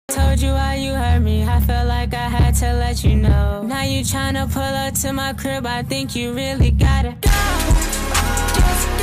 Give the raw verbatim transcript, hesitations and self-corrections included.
Told you why you hurt me, I felt like I had to let you know. Now you tryna pull up to my crib, I think you really gotta go.